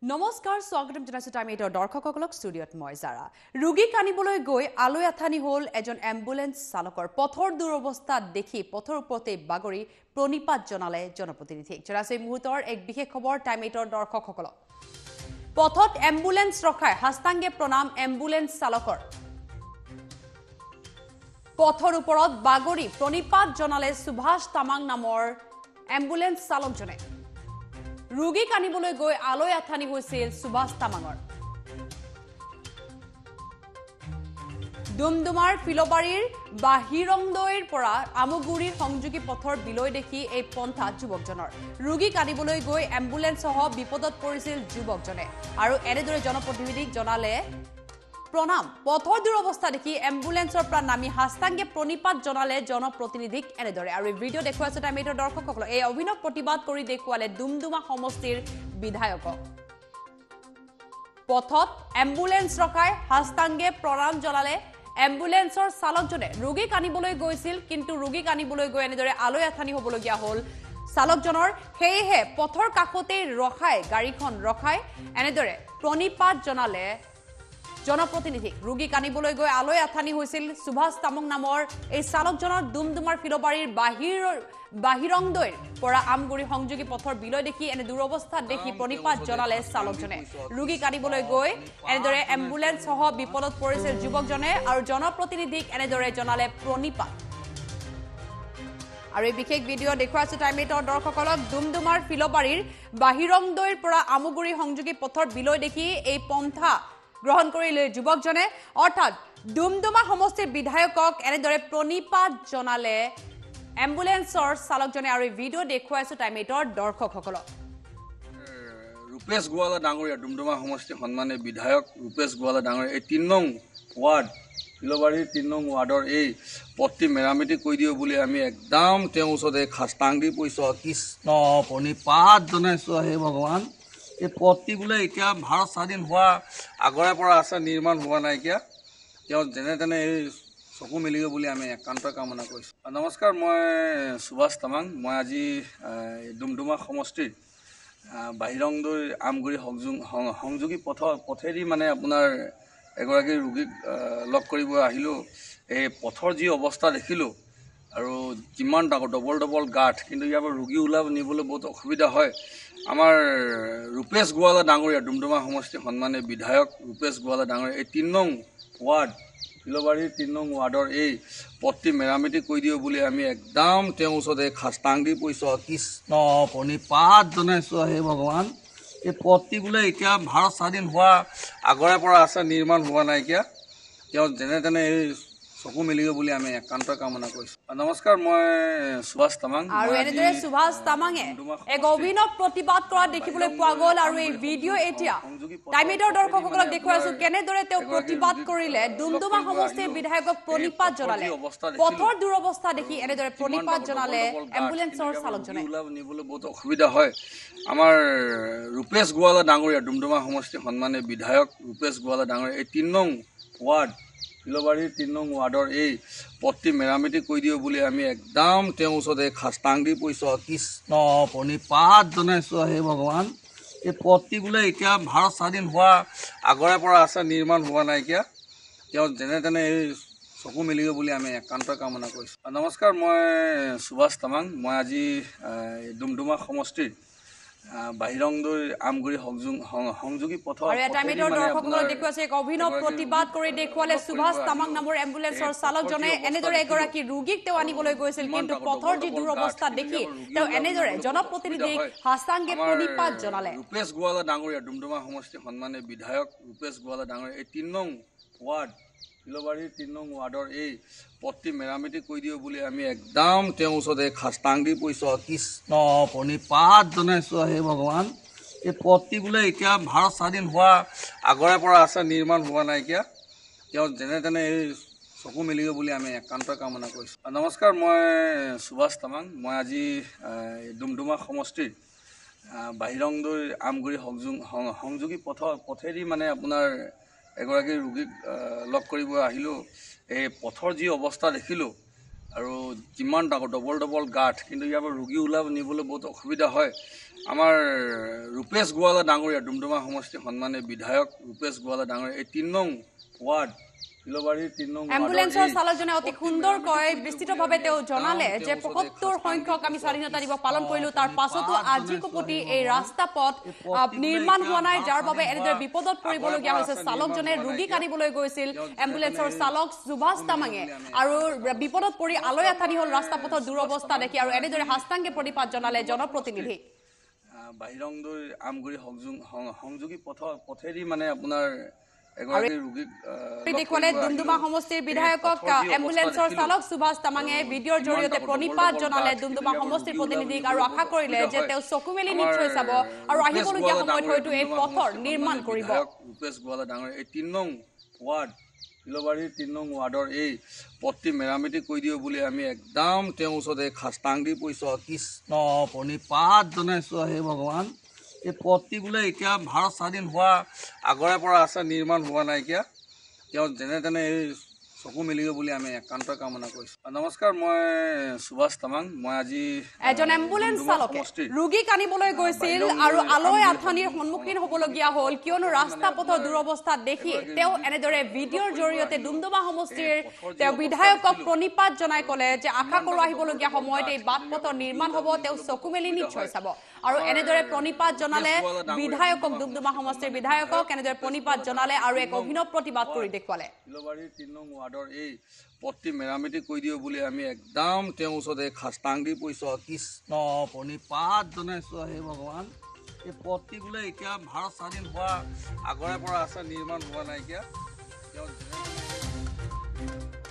নমস্কাৰ স্বাগতম জনাইছো টাইম 8 দৰ্শকসকলক ষ্টুডিঅ'ত মই জাৰা ৰোগী কানিবলৈ গৈ আলৈ আথানি হ'ল এজন এম্বুলেন্স চালকৰ পথৰ দুৰৱস্থা দেখি পথৰ ওপৰতে বাগৰি প্ৰণিপাত জনালে জনপ্ৰতিনিধিক জনাইছো মুহূৰ্তৰ এক বিশেষ খবৰ টাইম 8 দৰ্শকসকলক পথত এম্বুলেন্স ৰখাই হাস্তাংগে প্ৰণাম এম্বুলেন্স চালকৰ পথৰ ওপৰত বাগৰি প্ৰণিপাত জনালে সুভাষ তামাং নামৰ এম্বুলেন্স চালকজনে ৰোগী কানিবলৈ গৈ আলৈ আথানি হৈছিল সুভাষ তামাঙৰ দুমদুমাৰ ফিলবাৰীৰ বাহিৰংদৈৰ পৰা আমুগুৰিৰ সংযোগী পথৰ বিলৈ দেখি এই পন্থা যুৱকজনৰ ৰোগী কানিবলৈ গৈ এম্বুলেন্স সহ বিপদত পৰিছিল যুৱকজনে আৰু এনেদৰে জনপ্ৰতিনিধিক জনালে প্ৰণাম পথৰ দুৰৱস্থা দেখি এম্বুলেন্সৰ পৰা নামি হাস্তাংগে প্ৰণিপাত জনালে জনপ্ৰতিনিধিক এনেদৰে আৰু এই ভিডিঅ' দেখুৱাইছে টাইম 8 দৰ্শকসকলক এই অভিনৱ প্ৰতিবাদ কৰি দেখুৱালে দুমদুমা সমষ্টিৰ বিধায়কক পথত এম্বুলেন্স ৰখাই হাস্তাংগে প্ৰণাম জনালে এম্বুলেন্সৰ চালকজনে ৰোগী কানিবলৈ গৈছিল কিন্তু ৰোগী কানিবলৈ গৈ এনেদৰে আলৈ আথানি হ'বলগীয়া হ'ল চালকজনৰ হেহে পথৰ কাষতে ৰখাই গাড়ীখন ৰখাই এনেদৰে প্ৰণিপাত জনালে জনপ্ৰতিনিধিক ৰোগী কানিবলৈ গৈ আলৈ আথানি হৈছিল সুভাষ তামাং নামৰ এই চালকজনৰ দুমদুমাৰ ফিলবাৰীৰ বাহিৰংদৈৰ পৰা আমগুৰি সংযোগী পথৰ বিলৈ দেখি এনে দুৰৱস্থা দেখি প্ৰণিপাত জনালে চালকজনে ৰোগী কানিবলৈ গৈ এনেদৰে এম্বুলেন্স সহ বিপদত পৰিছিল যুৱকজনে আৰু জনপ্ৰতিনিধিক এনেদৰে জনালে প্ৰণিপাত আৰু এই বিশেষ ভিডিঅ' দেখুৱাইছো টাইম 8 দৰ্শকসকলক দুমদুমাৰ ফিলবাৰীৰ বাহিৰংদৈৰ পৰা আমগুৰি সংযোগী পথৰ বিলৈ দেখি এই পন্থা গ্ৰহণ কৰিলে যুৱকজনে অৰ্থাৎ দুমদুমা সমষ্টিৰ বিধায়কক এনেদৰে প্ৰণিপাত জনালে এম্বুলেন্সৰ চালকজনে আৰু এই ভিডিঅ' দেখুৱাইছো টাইম 8 দৰ্শকসকলক ৰূপেশ গোৱালা ডাঙৰীয়া দুমদুমা সমষ্টিৰ সন্মানীয় বিধায়ক ৰূপেশ গোৱালা ডাঙৰীয়া এই 3 নং ৱাৰ্ড ফিলবাৰীৰ 3 নং ৱাৰ্ডৰ এই পথটি মেৰামতি কৰি দিও বুলি আমি একদম তেওঁৰ ওচৰতে খাস্তাং দি পইছো কৃষ্ণ প্ৰণিপাত জনাইছো হে ভগৱান এই পথটি বোলে এতিয়া ভাৰত স্বাধীন হোৱা আগৰে পৰা আছে নিৰ্মাণ হোৱা নাইকিয়া তেওঁ যেনে তেনে এই চকু মেলিব বুলি আমি একান্ত কামনা কৰিছোঁ নমস্কাৰ মই সুভাষ তামাং মই আজি দুমদুমা সমষ্টিৰ বাহিৰংদৈ আমগুৰি সংযোগী পথেদি মানে আপোনাৰ এগৰাকী ৰোগীক লগ কৰিব আহিলোঁ এই পথৰ যি অৱস্থা দেখিলোঁ আৰু যিমান ডাঙৰ ডবল গাঁত কিন্তু ইয়াৰ পৰা ৰোগী ওলাব নিবলৈ বহুত অসুবিধা হয় আমাৰ ৰূপেশ গোৱালা ডাঙৰীয়া দুমদুমা সমষ্টিৰ সন্মানীয় বিধায়ক ৰূপেশ গোৱালা ডাঙৰীয়া এই 3 নং ৱাৰ্ড ফিলবাৰীৰ 3 নং ৱাৰ্ডৰ এই পথটি মেৰামতি কৰি দিও বুলি আমি একদম তেওঁৰ ওচৰতে খাস্তাং দি পইছো কৃষ্ণ প্ৰণিপাত জনাইছো হে ভগৱান এই পথটি বোলে এতিয়া ভাৰত স্বাধীন হোৱা আগৰে পৰা আছে নিৰ্মাণ হোৱা নাইকিয়া তেওঁ যেনে তেনে এই চকু মেলিব বুলি আমি একান্ত কামনা কৰিছোঁ নমস্কাৰ মই সুভাষ তামাং আৰু এনেদৰে সুভাষ তামাঙে এক অভিনৱ প্ৰতিবাদ কৰা দেখিবলৈ পোৱা গ'ল আৰু এই ভিডিঅ' এতিয়া টাইম 8 দৰ্শকসকলক দেখুৱাইছো কেনেদৰে তেওঁ প্ৰতিবাদ কৰিলে দুমদুমা সমষ্টিৰ বিধায়কক প্ৰণিপাত জনালে পথৰ দুৰৱস্থা দেখি এনেদৰে প্ৰণিপাত জনালে এম্বুলেন্সৰ চালকজনে নিবলৈ বহুত অসুবিধা হয় আমাৰ ৰূপেশ গোৱালা ডাঙৰীয়া দুমদুমা সমষ্টিৰ সন্মানীয় বিধায়ক ৰূপেশ গোৱালা ডাঙৰীয়া এই 3 নং ৱাৰ্ড ফিলবাৰীৰ 3 নং ৱাৰ্ডৰ এই পথটি মেৰামতি কৰি দিও বুলি আমি একদম তেওঁৰ ওচৰতে খাস্তাং দি পইছো কৃষ্ণ প্ৰণিপাত জনাইছো হে ভগৱান এই পথটি বোলে এতিয়া ভাৰত স্বাধীন হোৱা আগৰে পৰা আছে নিৰ্মাণ হোৱা নাইকিয়া তেওঁ যেনে তেনে এই চকু মেলিব বুলি আমি একান্ত কামনা কৰিছোঁ নমস্কাৰ মই সুভাষ তামাং মই আজি দুমদুমা সমষ্টিৰ বাহিৰংদৈ আমগুৰি সংযোগী পথৰ আৰু এটা মিটাৰ দৰ্শকসকলক দেখুৱাইছে এক অভিনৱ প্ৰতিবাদ কৰি দেখুৱালে সুভাষ তামাং নামৰ এম্বুলেন্সৰ চালকজনে এনেদৰে এগৰাকী ৰোগীক তেওঁ আনিবলৈ গৈছিল কিন্তু পথৰ যি দুৰৱস্থা দেখি তেওঁ এনেদৰে জনপ্ৰতিনিধিক হাস্তাংগে প্ৰণিপাত জনালে ৰূপেশ গোৱালা ডাঙৰীয়া দুমদুমা সমষ্টিৰ সন্মানীয় বিধায়ক ৰূপেশ গোৱালা ডাঙৰীয়া এই 3 নং ৱাৰ্ড ফিলবাৰীৰ 3 নং ৱাৰ্ডৰ এই পথটি মেৰামতি কৰি দিও বুলি আমি একদম তেওঁৰ ওচৰতে খাস্তাং দি পইছো কৃষ্ণ প্ৰণিপাত জনাইছো হে ভগৱান এই পথটি বোলে এতিয়া ভাৰত স্বাধীন হোৱা আগৰে পৰা আছে নিৰ্মাণ হোৱা নাইকিয়া তেওঁ যেনে তেনে এই চকু মেলিব বুলি আমি একান্ত কামনা কৰিছোঁ নমস্কাৰ মই সুভাষ তামাং মই আজি দুমদুমা সমষ্টিৰ বাহিৰংদৈ আমগুৰি সংযোগী পথেদি মানে আপোনাৰ এগৰাকী ৰোগীক লগ কৰিব আহিলোঁ এই পথৰ যি অৱস্থা দেখিলোঁ আৰু যিমান ডাঙৰ ডবল গাঁত, কিন্তু ইয়াৰ পৰা ৰোগী ওলাব নিবলৈ বহুত অসুবিধা হয়। আমাৰ ৰূপেশ গোৱালা ডাঙৰীয়া ডুমডুমা সমষ্টি সন্মানীয় বিধায়ক ৰূপেশ গোৱালা ডাঙৰীয়া এই ৩ নং ৱাৰ্ড ফিলবাৰীৰ ৩ নং এম্বুলেন্সৰ চালকজনে অতি সুন্দৰকৈ বিস্তৃতভাৱে তেওঁ জনালে যে ৭৫ সংখ্যক আমি স্বাধীনতা দিৱস পালন কৰিলো, তাৰ পাছতো আজিকো প্ৰতি এই ৰাস্তা পথ নিৰ্মাণ হোৱা নাই, যাৰ বাবে এনেদৰে বিপদত পৰিবলগীয়া হৈছে। চালকজনে ৰোগীক আনিবলৈ গৈছিল, এম্বুলেন্সৰ চালক সুভাষ তামাঙে, আৰু বিপদত পৰি আলৈ আথানি হ'ল ৰাস্তা পথৰ দুৰৱস্থা দেখি, আৰু এনেদৰে সাষ্টাংগে প্ৰতিবাদ জনালে জনপ্ৰতিনিধি। বাহিৰংদৈ আমগুৰি সংযোগী পথেদি মানে আপোনাৰ এগৰাকী ৰোগীক দেখুৱালে ডুমডুমা সমষ্টিৰ বিধায়কক এম্বুলেন্সৰ চালক সুভাষ তামাঙে ভিডিঅ'ৰ জৰিয়তে প্ৰণিপাত জনালে ডুমডুমা সমষ্টিৰ প্ৰতিনিধিক, আৰু আশা কৰিলে যে তেওঁ চকু মেলি নিশ্চয় চাব আৰু আহিবলগীয়া সময়ত হয়তো এই পথৰ নিৰ্মাণ কৰিব। ৰূপেশ গোৱালা ডাঙৰীয়া এই ৩ নং ৱাৰ্ড ফিলবাৰীৰ ৩ নং ৱাৰ্ডৰ এই পথটি মেৰামতি কৰি দিওঁ বুলি আমি একদম তেওঁৰ ওচৰতে খাস্তাং দি পৰিছোঁ। কৃষ্ণ প্ৰণিপাত জনাইছোঁ। হে ভগৱান, এই পথটি বোলে এতিয়া ভাৰত স্বাধীন হোৱা আগৰে পৰা আছে, নিৰ্মাণ হোৱা নাইকিয়া। তেওঁ যেনে তেনে এই চকু মেলিব বুলি আমি একান্ত কামনা কৰিছোঁ। নমস্কাৰ, মই সুভাষ তামাং। মই আজি এজন এম্বুলেন্স চালকে ৰোগীক আনিবলৈ গৈছিল আৰু আলৈ আথানিৰ সন্মুখীন হ'বলগীয়া হ'ল, কিয়নো ৰাস্তা পথৰ দুৰৱস্থা দেখি তেওঁ এনেদৰে ভিডিঅ'ৰ জৰিয়তে ডুমডুমা সমষ্টিৰ তেওঁ বিধায়কক প্ৰণিপাত জনাই ক'লে যে আশা কৰোঁ আহিবলগীয়া সময়ত এই বাট পথৰ নিৰ্মাণ হ'ব, তেওঁ চকু মেলি নিশ্চয় চাব। আৰু এনেদৰে প্ৰণিপাত জনালে বিধায়কক, ডুমডুমা সমষ্টিৰ বিধায়কক এনেদৰে প্ৰণিপাত জনালে আৰু এক অভিনৱ প্ৰতিবাদ কৰি দেখুৱালে। ফিলবাৰীৰ ৩ নং ৱাৰ্ডৰ এই পথটি মেৰামতি কৰি দিওঁ বুলি আমি একদম তেওঁৰ ওচৰতে খাস্তাং দি পৰিছোঁ। কৃষ্ণ প্ৰণিপাত জনাইছোঁ। হে ভগৱান, এই পথটি বোলে এতিয়া ভাৰত স্বাধীন হোৱা আগৰে পৰা আছে, নিৰ্মাণ হোৱা নাইকিয়া। তেওঁ